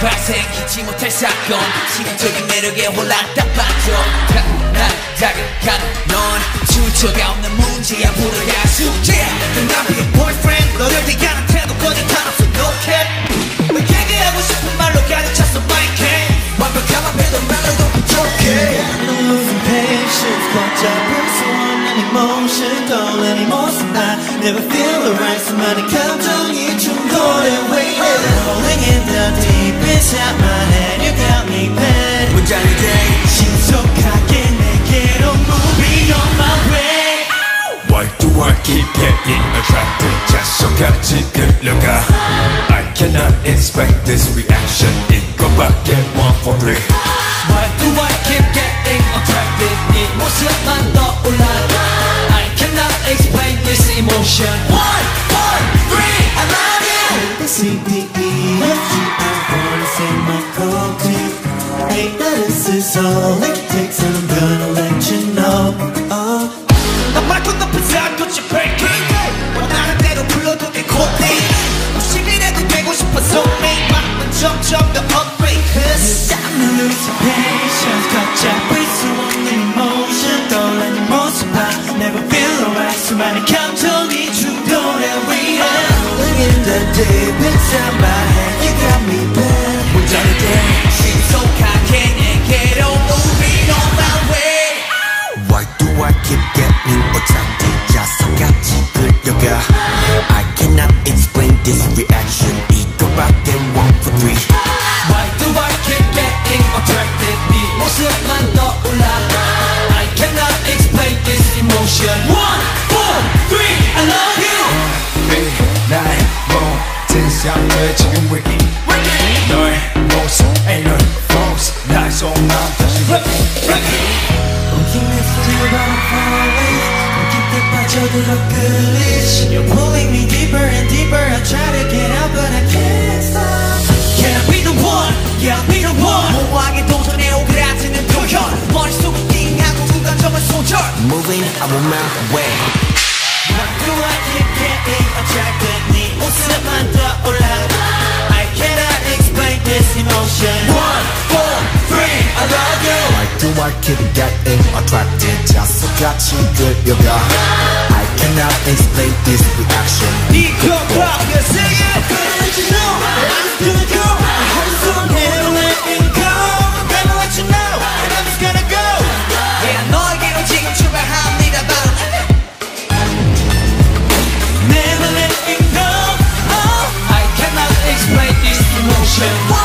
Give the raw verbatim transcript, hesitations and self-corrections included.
발생키지 못할 사건 시간적인 매력에 홀랐다 빠져 날 자극하는 넌 출처가 없는 문제야 불어야 숙제 넌 나비의 boyfriend 너를 대하는 태도 거짓한 없어 no cap 얘기하고 싶은 말로 가득 찼어 my can 완벽한 앞에도 말로도 부족해 I'm losing patience 꽉 잡을 수 없는 emotion 떠올리는 모습 I never feel the right 수많은 감정이 충돌해 waiting rolling in the deep inside my head you got me bad 문장이 돼 신속하게 내게로 moving on my way Why do I keep getting attracted 자석같이 끌려가 I cannot expect this reaction 이거밖에 one for three Why do I keep getting attracted 네 모습만 떠올라 I cannot explain this emotion One, four, three, I love you A, C, D, E, F, G, I wanna say my code to you Eight letters is all it takes and I'm gonna let you know oh. 넌 말고 높은 사고치 breaking 원하는 대로 불러도 돼 코딩 욕심이라도 되고 싶어서 내 마음은 점점 더 upgrade Cause I'm losing patience 꽉 잡을 수 없는 emotion 떠올리는 모습 I never feel alright 수많은 감정이 충돌해 we are rolling in the deep inside my head you got me bad 문장이 돼 신속하게 내게로 moving on my way Why do I keep getting attracted 자석같이 끌려가 I cannot explain this reaction 이거밖에 one for three Why do I keep getting attracted 네 모습만 떠올라 I cannot explain this emotion One, four, three, I love you 나의 모든 삶을 지금 wiki 너의 모습 ain't no false 나의 속마음 다시 wiki Walking next to you but I'm falling 깊게 빠져들어 끌리지 You're pulling me deeper and deeper I try to get out but I can't stop Can I be the one? Yeah, I'll be the one 모호하게 도전해 오그라지는 표현 머릿속을 띵하고 그 감정을 소절 Moving out of my way Why do I keep getting attracted 네 모습만 떠올라 I cannot explain this emotion One, four, three, I love you Why do I keep getting attracted 자석같이 끌려가 I cannot explain this reaction 이거밖에 say it Gonna let you know that I'm just gonna go I hold on never letting go I'm gonna let you know that I'm just gonna go Yeah, 너에게로 지금 출발합니다 바로 Never letting go oh. I cannot explain this emotion